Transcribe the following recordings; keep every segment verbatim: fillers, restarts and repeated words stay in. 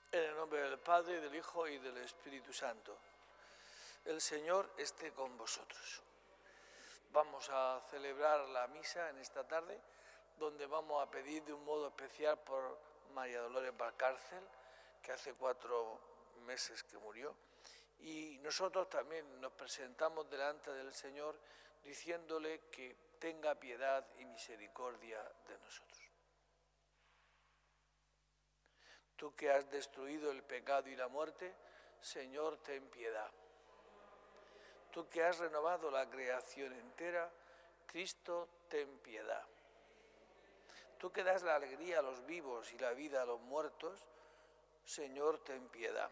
En el nombre del Padre, del Hijo y del Espíritu Santo. El Señor esté con vosotros. Vamos a celebrar la misa en esta tarde, donde vamos a pedir de un modo especial por María Dolores Valcárcel, que hace cuatro meses que murió. Y nosotros también nos presentamos delante del Señor diciéndole que tenga piedad y misericordia de nosotros. Tú que has destruido el pecado y la muerte, Señor, ten piedad. Tú que has renovado la creación entera, Cristo, ten piedad. Tú que das la alegría a los vivos y la vida a los muertos, Señor, ten piedad.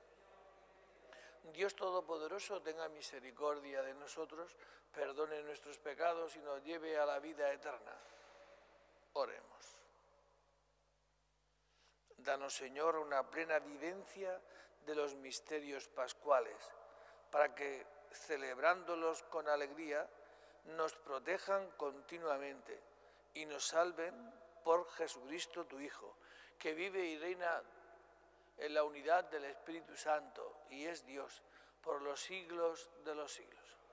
Dios Todopoderoso, tenga misericordia de nosotros, perdone nuestros pecados y nos lleve a la vida eterna. Oremos. Danos, Señor, una plena vivencia de los misterios pascuales, para que, celebrándolos con alegría, nos protejan continuamente y nos salven por Jesucristo, tu Hijo, que vive y reina en la unidad del Espíritu Santo y es Dios por los siglos de los siglos.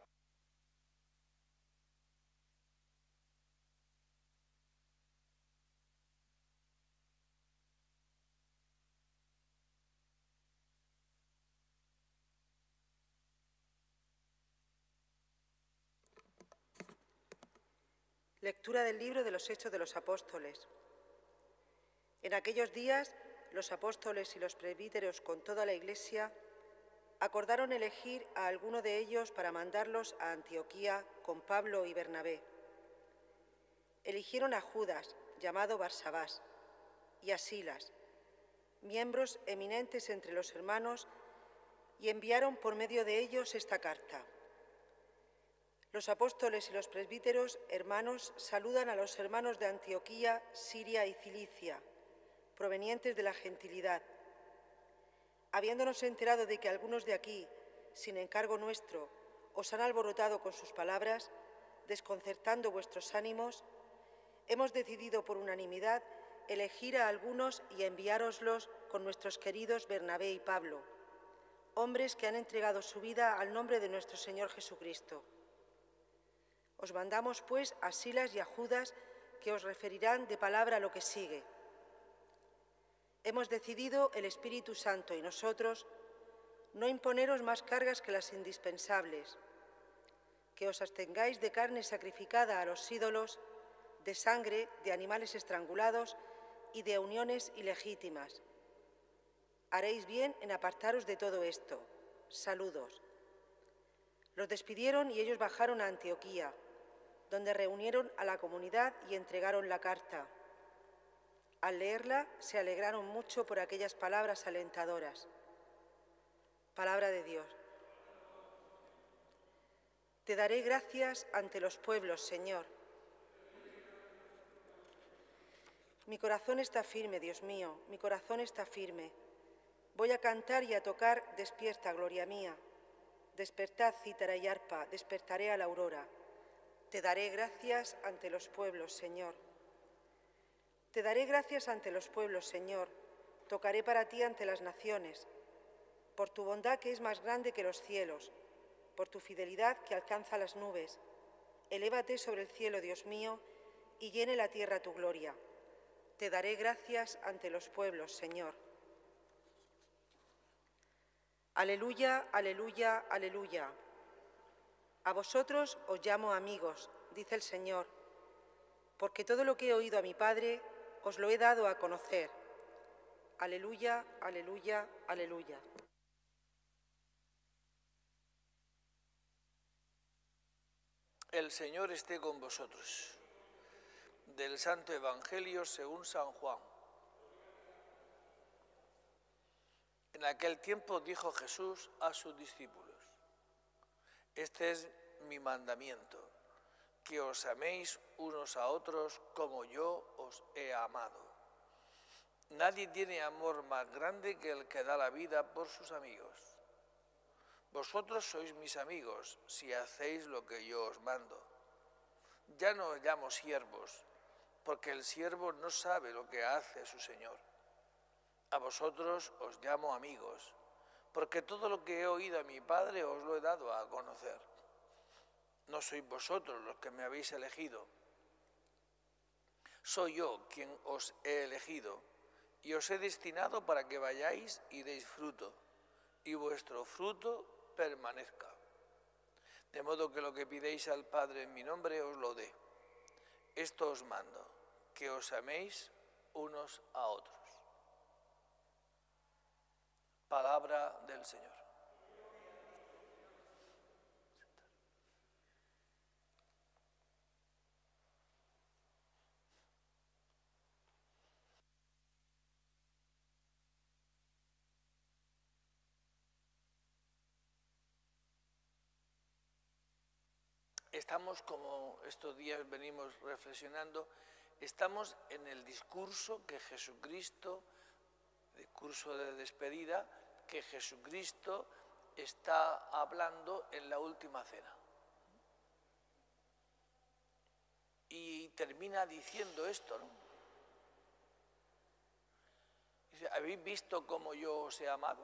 Lectura del libro de los Hechos de los Apóstoles. En aquellos días, los apóstoles y los presbíteros con toda la Iglesia acordaron elegir a alguno de ellos para mandarlos a Antioquía con Pablo y Bernabé. Eligieron a Judas, llamado Barsabás, y a Silas, miembros eminentes entre los hermanos, y enviaron por medio de ellos esta carta. Los apóstoles y los presbíteros, hermanos, saludan a los hermanos de Antioquía, Siria y Cilicia, provenientes de la gentilidad. Habiéndonos enterado de que algunos de aquí, sin encargo nuestro, os han alborotado con sus palabras, desconcertando vuestros ánimos, hemos decidido por unanimidad elegir a algunos y enviároslos con nuestros queridos Bernabé y Pablo, hombres que han entregado su vida al nombre de nuestro Señor Jesucristo. Os mandamos, pues, a Silas y a Judas, que os referirán de palabra lo que sigue. Hemos decidido el Espíritu Santo y nosotros no imponeros más cargas que las indispensables, que os abstengáis de carne sacrificada a los ídolos, de sangre, de animales estrangulados y de uniones ilegítimas. Haréis bien en apartaros de todo esto. Saludos. Los despidieron y ellos bajaron a Antioquía, donde reunieron a la comunidad y entregaron la carta. Al leerla, se alegraron mucho por aquellas palabras alentadoras. Palabra de Dios. Te daré gracias ante los pueblos, Señor. Mi corazón está firme, Dios mío, mi corazón está firme. Voy a cantar y a tocar, despierta, gloria mía. Despertad, cítara y arpa, despertaré a la aurora. Te daré gracias ante los pueblos, Señor. Te daré gracias ante los pueblos, Señor. Tocaré para ti ante las naciones. Por tu bondad que es más grande que los cielos, por tu fidelidad que alcanza las nubes. Elévate sobre el cielo, Dios mío, y llene la tierra tu gloria. Te daré gracias ante los pueblos, Señor. Aleluya, aleluya, aleluya. A vosotros os llamo amigos, dice el Señor, porque todo lo que he oído a mi Padre os lo he dado a conocer. Aleluya, aleluya, aleluya. El Señor esté con vosotros. Del Santo Evangelio según San Juan. En aquel tiempo dijo Jesús a sus discípulos: Este es mi mandamiento, que os améis unos a otros como yo os he amado. Nadie tiene amor más grande que el que da la vida por sus amigos. Vosotros sois mis amigos si hacéis lo que yo os mando. Ya no os llamo siervos, porque el siervo no sabe lo que hace su señor. A vosotros os llamo amigos, porque todo lo que he oído a mi Padre os lo he dado a conocer. No sois vosotros los que me habéis elegido, soy yo quien os he elegido y os he destinado para que vayáis y deis fruto, y vuestro fruto permanezca. De modo que lo que pidéis al Padre en mi nombre os lo dé. Esto os mando, que os améis unos a otros. Palabra del Señor. Estamos, como estos días venimos reflexionando, estamos en el discurso que Jesucristo, discurso de despedida, que Jesucristo está hablando en la última cena. Y termina diciendo esto, ¿no? Dice, ¿habéis visto cómo yo os he amado?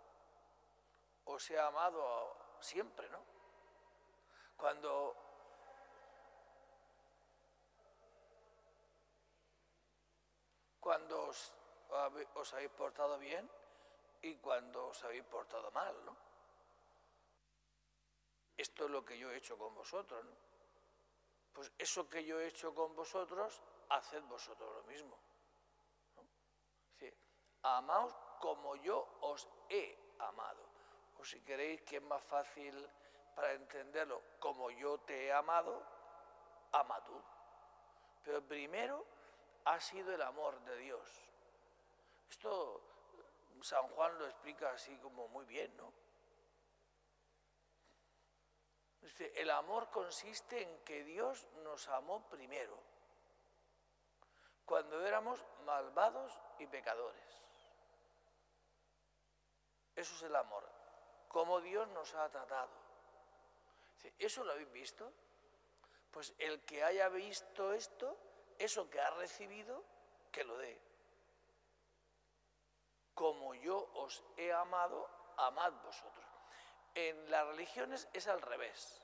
Os he amado siempre, ¿no? Cuando cuando os, os habéis portado bien y cuando os habéis portado mal, ¿no? Esto es lo que yo he hecho con vosotros, ¿no? Pues eso que yo he hecho con vosotros, haced vosotros lo mismo, ¿no? Sí. Amaos como yo os he amado. O si queréis que es más fácil para entenderlo, como yo te he amado, ama tú. Pero primero ha sido el amor de Dios. Esto San Juan lo explica así como muy bien, ¿no? Dice, el amor consiste en que Dios nos amó primero, cuando éramos malvados y pecadores. Eso es el amor, cómo Dios nos ha tratado. ¿Eso lo habéis visto? Pues el que haya visto esto, eso que ha recibido, que lo dé. Como yo os he amado, amad vosotros. En las religiones es al revés.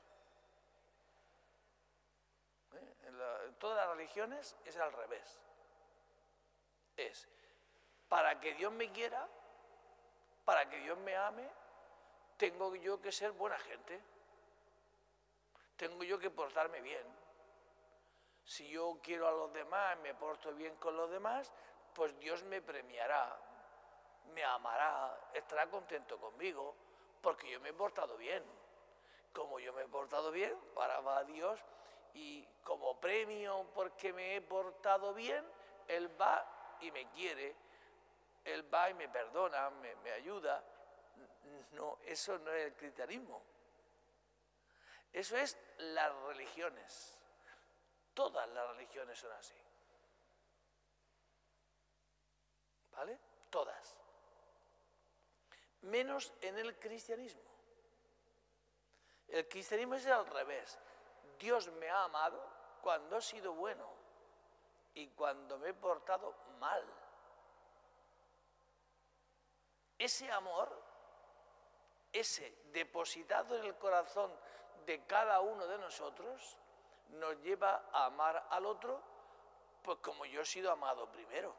¿Eh? En, la, en todas las religiones es al revés. Es, para que Dios me quiera, para que Dios me ame, tengo yo que ser buena gente. Tengo yo que portarme bien. Si yo quiero a los demás, me porto bien con los demás, pues Dios me premiará, me amará, estará contento conmigo, porque yo me he portado bien. Como yo me he portado bien, para va a Dios, y como premio porque me he portado bien, Él va y me quiere, Él va y me perdona, me, me ayuda. No, eso no es el cristianismo. Eso es las religiones. Todas las religiones son así. ¿Vale? Todas. Menos en el cristianismo. El cristianismo es al revés. Dios me ha amado cuando he sido bueno y cuando me he portado mal. Ese amor, ese depositado en el corazón de cada uno de nosotros, nos lleva a amar al otro, pues como yo he sido amado primero.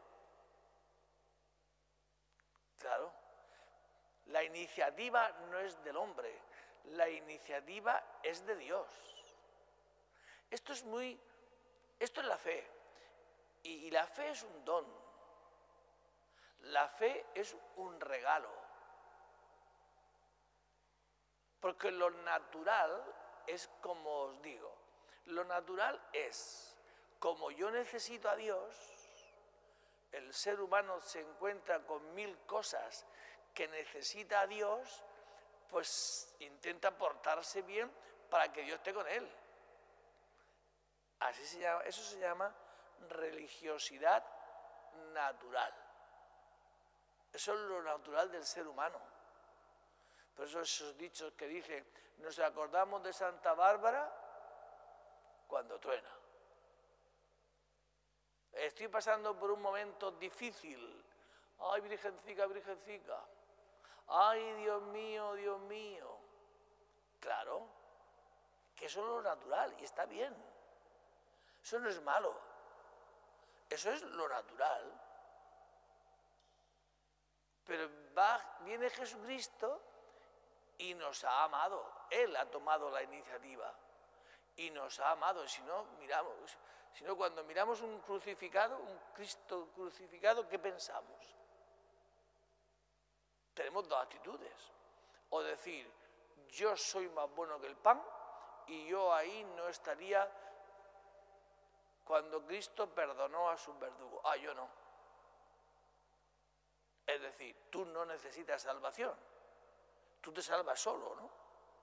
Claro, la iniciativa no es del hombre, la iniciativa es de Dios. Esto es muy, esto es la fe, y la fe es un don, la fe es un regalo, porque lo natural es como os digo, lo natural es, como yo necesito a Dios, el ser humano se encuentra con mil cosas que necesita a Dios, pues intenta portarse bien para que Dios esté con él. Así se llama, eso se llama religiosidad natural. Eso es lo natural del ser humano. Por eso esos dichos que dicen, nos acordamos de Santa Bárbara cuando truena. Estoy pasando por un momento difícil. Ay, virgencica, virgencica. Ay, Dios mío, Dios mío. Claro, que eso es lo natural y está bien. Eso no es malo. Eso es lo natural. Pero va, viene Jesucristo y nos ha amado. Él ha tomado la iniciativa y nos ha amado. Si no, miramos, si no, cuando miramos un crucificado, un Cristo crucificado, ¿qué pensamos? Tenemos dos actitudes. O decir, yo soy más bueno que el pan y yo ahí no estaría cuando Cristo perdonó a sus verdugos. Ah, yo no. Es decir, tú no necesitas salvación. Tú te salvas solo, ¿no?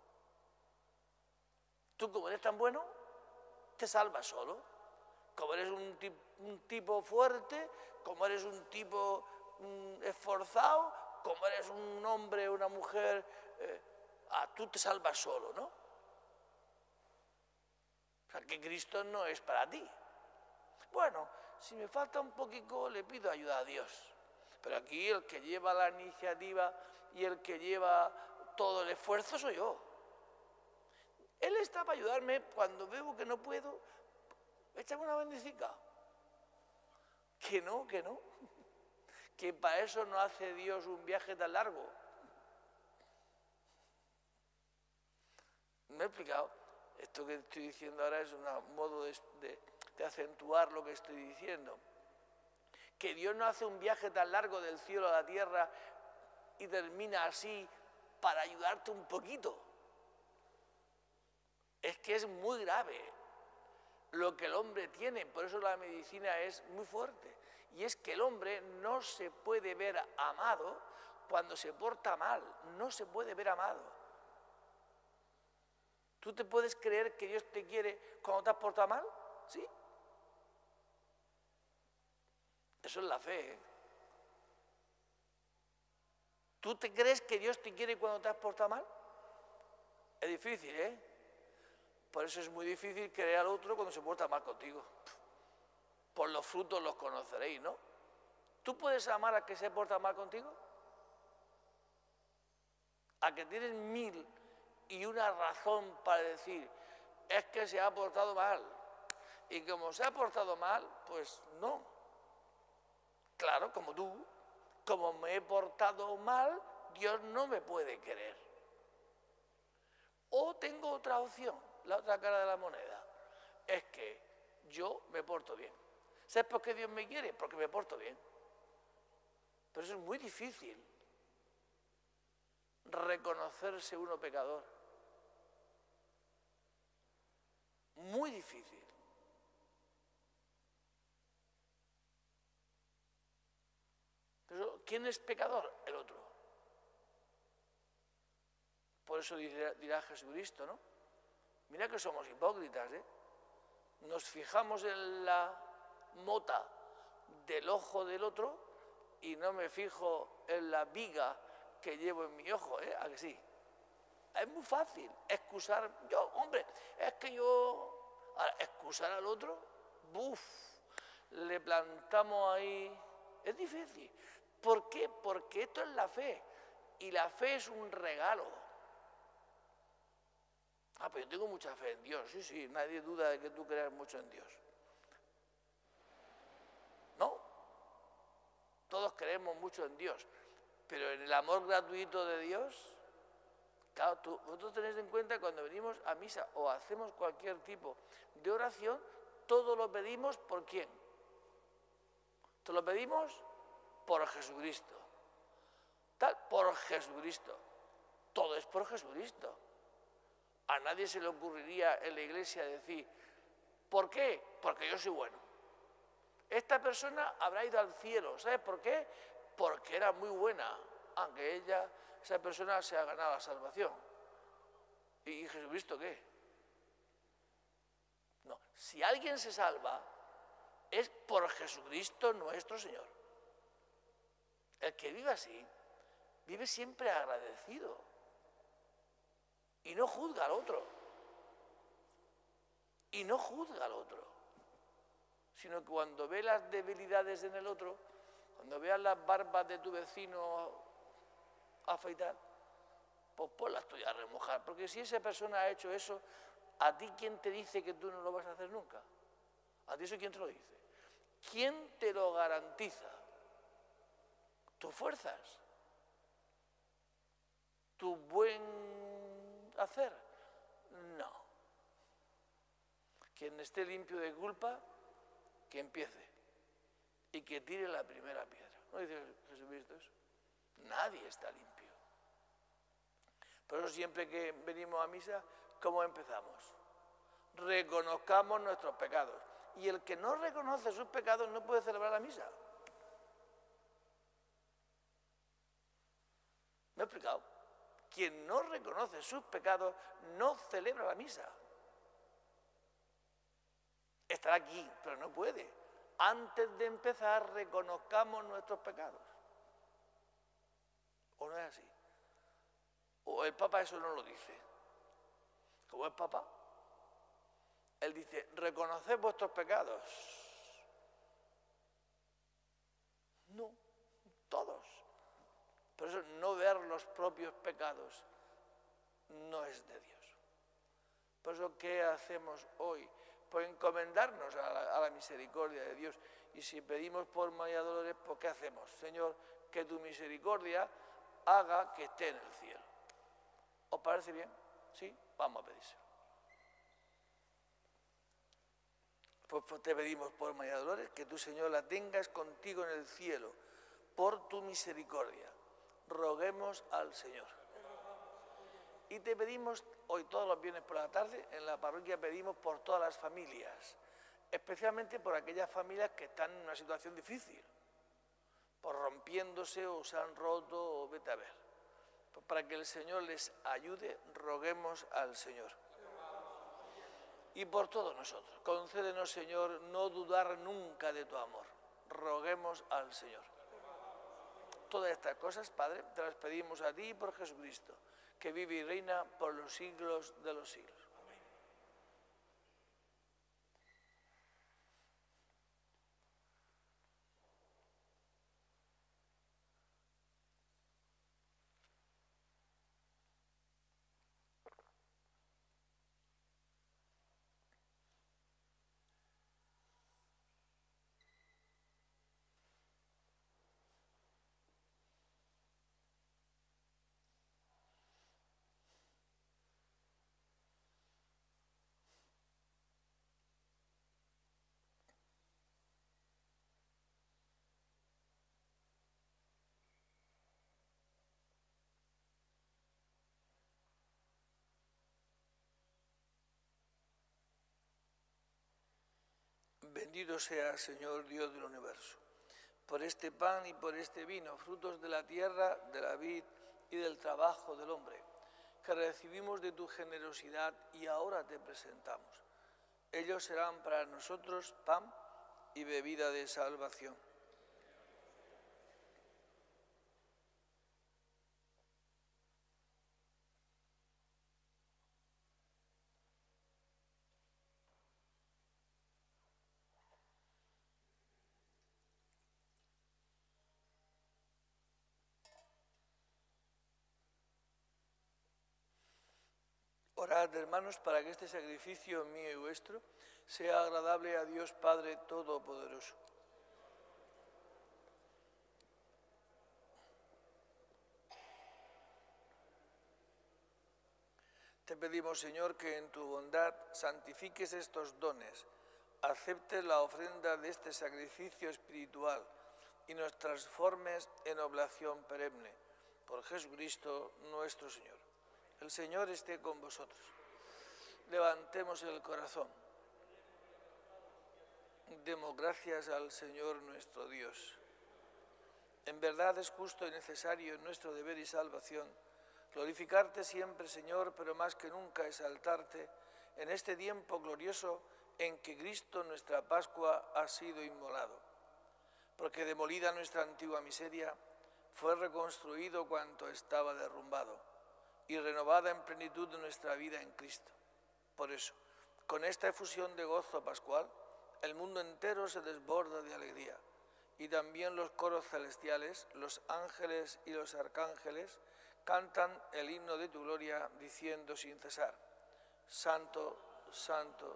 Tú como eres tan bueno, te salvas solo. Como eres un, tip, un tipo fuerte, como eres un tipo mm, esforzado, como eres un hombre o una mujer, eh, ah, tú te salvas solo, ¿no? O sea, que Cristo no es para ti. Bueno, si me falta un poquito, le pido ayuda a Dios. Pero aquí el que lleva la iniciativa y el que lleva todo el esfuerzo soy yo. Él está para ayudarme cuando veo que no puedo, échame una bendicica. Que no, que no. Que para eso no hace Dios un viaje tan largo. ¿Me he explicado? Esto que estoy diciendo ahora es un modo de, de, de acentuar lo que estoy diciendo. Que Dios no hace un viaje tan largo del cielo a la tierra y termina así para ayudarte un poquito. Es que es muy grave lo que el hombre tiene, por eso la medicina es muy fuerte. Y es que el hombre no se puede ver amado cuando se porta mal, no se puede ver amado. ¿Tú te puedes creer que Dios te quiere cuando te has portado mal? ¿Sí? Eso es la fe, ¿eh? ¿Tú te crees que Dios te quiere cuando te has portado mal? Es difícil, ¿eh? Por eso es muy difícil querer al otro cuando se porta mal contigo. Por los frutos los conoceréis, ¿no? ¿Tú puedes amar a que se porta mal contigo? ¿A que tienes mil y una razón para decir, es que se ha portado mal? Y como se ha portado mal, pues no. Claro, como tú, como me he portado mal, Dios no me puede querer. O tengo otra opción, la otra cara de la moneda, es que yo me porto bien. ¿Sabes por qué Dios me quiere? Porque me porto bien. Pero eso es muy difícil, reconocerse uno pecador. Muy difícil. Pero ¿quién es pecador? El otro. Por eso dirá, dirá Jesucristo, ¿no? Mira que somos hipócritas, ¿eh? Nos fijamos en la mota del ojo del otro y no me fijo en la viga que llevo en mi ojo, ¿eh? ¿A que sí? Es muy fácil excusar, yo, hombre, es que yo, ahora, excusar al otro, buf, le plantamos ahí, es difícil. ¿Por qué? Porque esto es la fe, y la fe es un regalo. Ah, pero yo tengo mucha fe en Dios, sí, sí, nadie duda de que tú creas mucho en Dios. No, todos creemos mucho en Dios, pero en el amor gratuito de Dios, claro, tú, vosotros tenéis en cuenta cuando venimos a misa o hacemos cualquier tipo de oración, todo lo pedimos ¿por quién? Todo lo pedimos por Jesucristo. Tal, por Jesucristo. Todo es por Jesucristo. A nadie se le ocurriría en la iglesia decir, ¿por qué? Porque yo soy bueno. Esta persona habrá ido al cielo. ¿Sabes por qué? Porque era muy buena, aunque ella, esa persona se ha ganado la salvación. ¿Y Jesucristo qué? No, si alguien se salva, es por Jesucristo nuestro Señor. El que vive así, vive siempre agradecido y no juzga al otro. Y no juzga al otro, sino que cuando ve las debilidades en el otro, Cuando veas las barbas de tu vecino afeitar, pues ponlas tuyas a remojar. Porque si esa persona ha hecho eso, ¿a ti quién te dice que tú no lo vas a hacer nunca? ¿A ti eso quién te lo dice? ¿Quién te lo garantiza? ¿Tus fuerzas? ¿Tu buen hacer? No. Quien esté limpio de culpa, que empiece y que tire la primera piedra. ¿No dice Jesucristo eso? Nadie está limpio. Por eso siempre que venimos a misa, ¿cómo empezamos? Reconozcamos nuestros pecados. Y el que no reconoce sus pecados no puede celebrar la misa. ¿Me he explicado? Quien no reconoce sus pecados no celebra la misa. Estará aquí, pero no puede. Antes de empezar, reconozcamos nuestros pecados. ¿O no es así? ¿O el Papa eso no lo dice? ¿Cómo es Papa? Él dice, reconoced vuestros pecados. No, todos. Por eso no ver los propios pecados no es de Dios. Por eso, ¿qué hacemos hoy? Pues encomendarnos a la, a la misericordia de Dios. Y si pedimos por María Dolores, pues ¿qué hacemos? Señor, que tu misericordia haga que esté en el cielo. ¿Os parece bien? ¿Sí? Vamos a pedírselo. Pues, pues te pedimos por María Dolores que tu Señor la tengas contigo en el cielo, por tu misericordia. Roguemos al Señor. Y te pedimos, hoy todos los viernes por la tarde, en la parroquia pedimos por todas las familias, especialmente por aquellas familias que están en una situación difícil, por rompiéndose o se han roto o vete a ver. Pues para que el Señor les ayude, roguemos al Señor. Y por todos nosotros, concédenos, Señor, no dudar nunca de tu amor. Roguemos al Señor. Todas estas cosas, Padre, te las pedimos a ti y por Jesucristo, que vive y reina por los siglos de los siglos. Amén. Bendito sea, Señor Dios del universo, por este pan y por este vino, frutos de la tierra, de la vid y del trabajo del hombre, que recibimos de tu generosidad y ahora te presentamos. Ellos serán para nosotros pan y bebida de salvación. Orad, hermanos, para que este sacrificio mío y vuestro sea agradable a Dios Padre Todopoderoso. Te pedimos, Señor, que en tu bondad santifiques estos dones, aceptes la ofrenda de este sacrificio espiritual y nos transformes en oblación perenne. Por Jesucristo nuestro Señor. El Señor esté con vosotros. Levantemos el corazón. Demos gracias al Señor nuestro Dios. En verdad es justo y necesario en nuestro deber y salvación glorificarte siempre, Señor, pero más que nunca exaltarte en este tiempo glorioso en que Cristo, nuestra Pascua, ha sido inmolado. Porque demolida nuestra antigua miseria, fue reconstruido cuanto estaba derrumbado y renovada en plenitud de nuestra vida en Cristo. Por eso, con esta efusión de gozo pascual, el mundo entero se desborda de alegría y también los coros celestiales, los ángeles y los arcángeles, cantan el himno de tu gloria, diciendo sin cesar: Santo, Santo.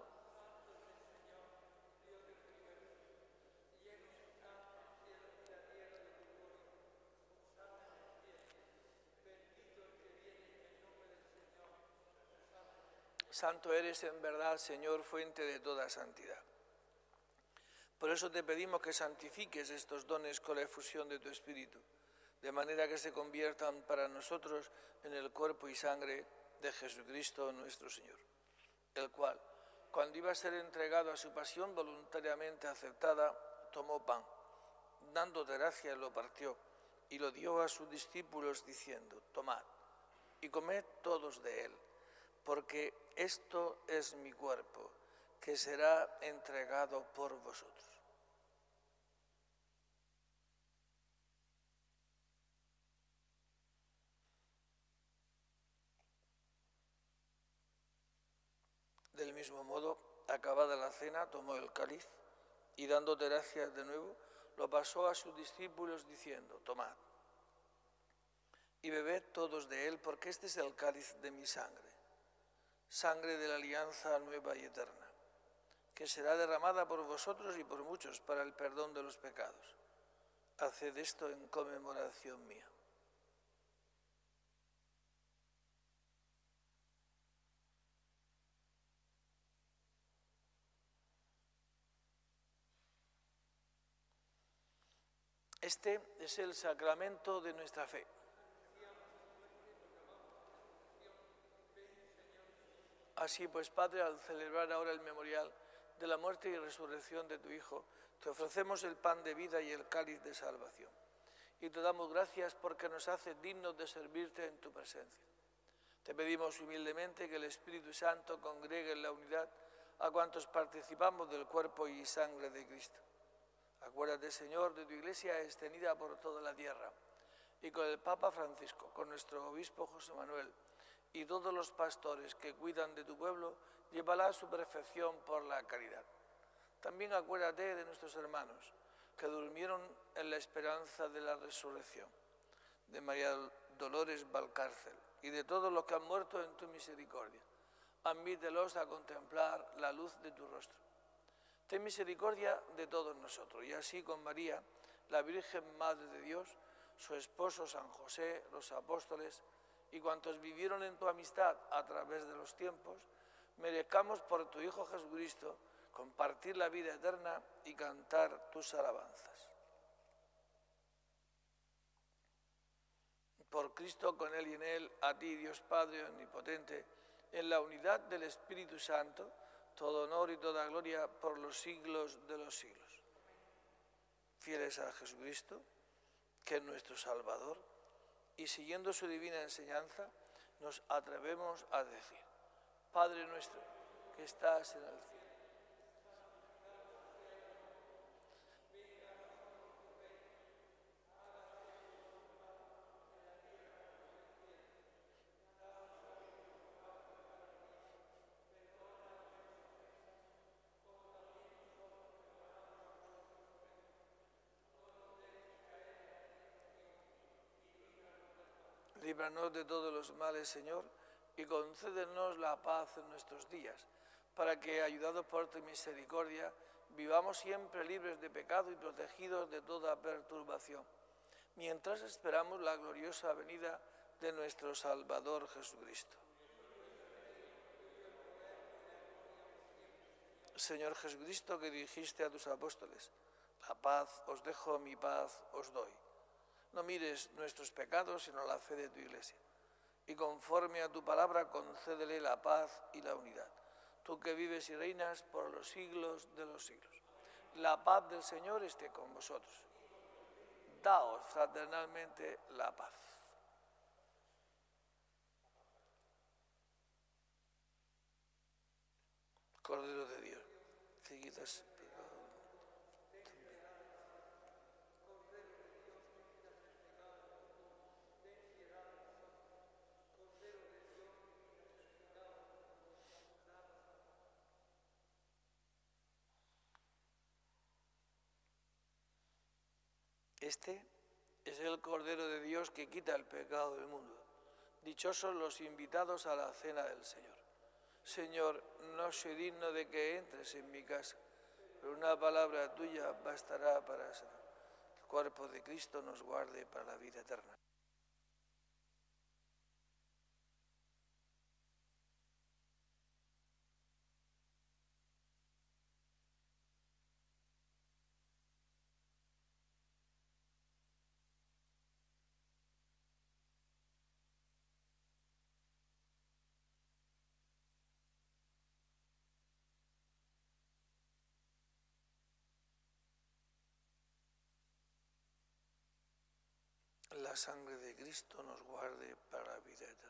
Santo eres en verdad, Señor, fuente de toda santidad. Por eso te pedimos que santifiques estos dones con la efusión de tu Espíritu, de manera que se conviertan para nosotros en el cuerpo y sangre de Jesucristo nuestro Señor, el cual, cuando iba a ser entregado a su pasión voluntariamente aceptada, tomó pan, dándote gracias, lo partió y lo dio a sus discípulos diciendo: tomad y comed todos de él, porque esto es mi cuerpo, que será entregado por vosotros. Del mismo modo, acabada la cena, tomó el cáliz y dándote gracias de nuevo, lo pasó a sus discípulos diciendo: tomad y bebed todos de él, porque este es el cáliz de mi sangre, sangre de la alianza nueva y eterna, que será derramada por vosotros y por muchos para el perdón de los pecados. Haced esto en conmemoración mía. Este es el sacramento de nuestra fe. Así pues, Padre, al celebrar ahora el memorial de la muerte y resurrección de tu Hijo, te ofrecemos el pan de vida y el cáliz de salvación. Y te damos gracias porque nos haces dignos de servirte en tu presencia. Te pedimos humildemente que el Espíritu Santo congregue en la unidad a cuantos participamos del cuerpo y sangre de Cristo. Acuérdate, Señor, de tu Iglesia extendida por toda la tierra, y con el Papa Francisco, con nuestro obispo José Manuel, y todos los pastores que cuidan de tu pueblo, llévala a su perfección por la caridad. También acuérdate de nuestros hermanos que durmieron en la esperanza de la resurrección, de María Dolores Valcárcel y de todos los que han muerto en tu misericordia. Admítelos a contemplar la luz de tu rostro. Ten misericordia de todos nosotros, y así con María, la Virgen Madre de Dios, su esposo San José, los apóstoles y cuantos vivieron en tu amistad a través de los tiempos, merezcamos por tu Hijo Jesucristo compartir la vida eterna y cantar tus alabanzas. Por Cristo, con Él y en Él, a ti, Dios Padre omnipotente, en la unidad del Espíritu Santo, todo honor y toda gloria por los siglos de los siglos. Fieles a Jesucristo, que es nuestro Salvador, y siguiendo su divina enseñanza, nos atrevemos a decir: Padre nuestro, que estás en el cielo. Líbranos de todos los males, Señor, y concédenos la paz en nuestros días, para que, ayudados por tu misericordia, vivamos siempre libres de pecado y protegidos de toda perturbación, mientras esperamos la gloriosa venida de nuestro Salvador Jesucristo. Señor Jesucristo, que dijiste a tus apóstoles: la paz os dejo, mi paz os doy. No mires nuestros pecados, sino la fe de tu Iglesia. Y conforme a tu palabra, concédele la paz y la unidad. Tú que vives y reinas por los siglos de los siglos. La paz del Señor esté con vosotros. Daos fraternalmente la paz. Cordero de Dios, que quitas pecado. Este es el Cordero de Dios que quita el pecado del mundo. Dichosos los invitados a la cena del Señor. Señor, no soy digno de que entres en mi casa, pero una palabra tuya bastará para sanar. El cuerpo de Cristo nos guarde para la vida eterna. La sangre de Cristo nos guarde para la vida eterna.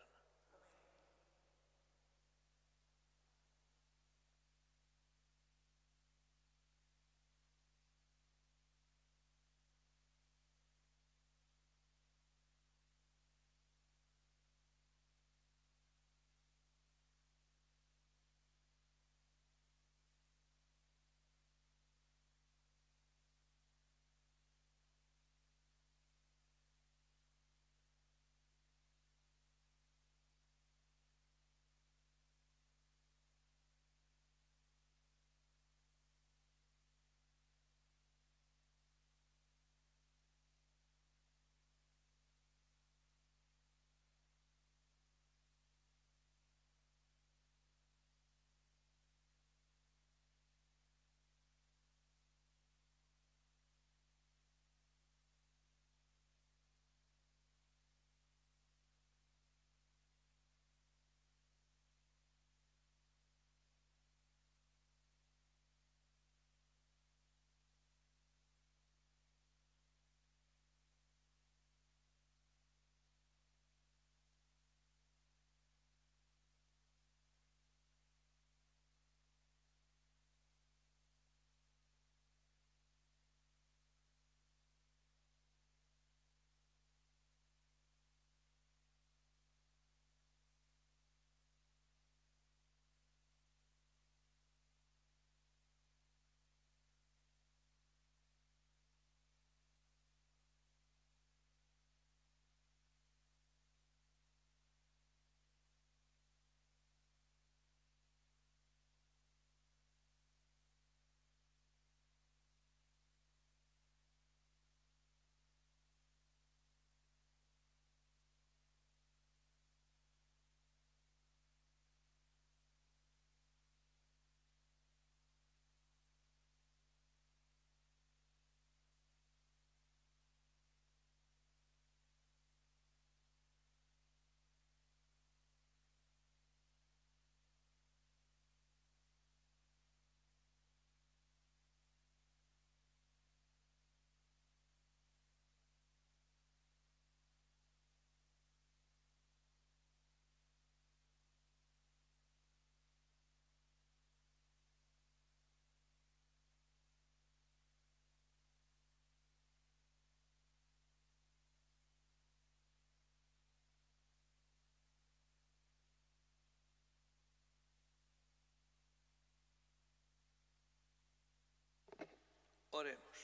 Oremos.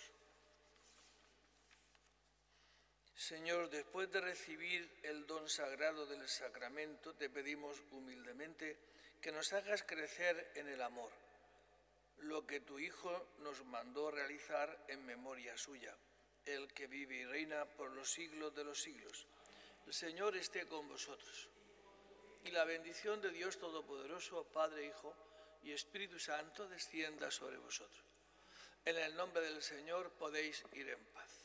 Señor, después de recibir el don sagrado del sacramento, te pedimos humildemente que nos hagas crecer en el amor, lo que tu Hijo nos mandó realizar en memoria suya, el que vive y reina por los siglos de los siglos. El Señor esté con vosotros. Y la bendición de Dios Todopoderoso, Padre, Hijo y Espíritu Santo, descienda sobre vosotros. En el nombre del Señor podéis ir en paz.